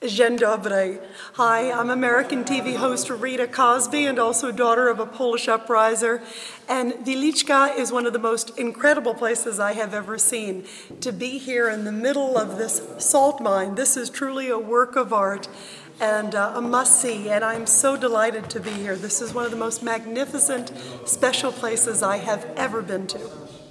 Dzień dobry. Hi, I'm American TV host Rita Cosby and also daughter of a Polish upriser. And Wieliczka is one of the most incredible places I have ever seen. To be here in the middle of this salt mine, this is truly a work of art and a must-see, and I'm so delighted to be here. This is one of the most magnificent, special places I have ever been to.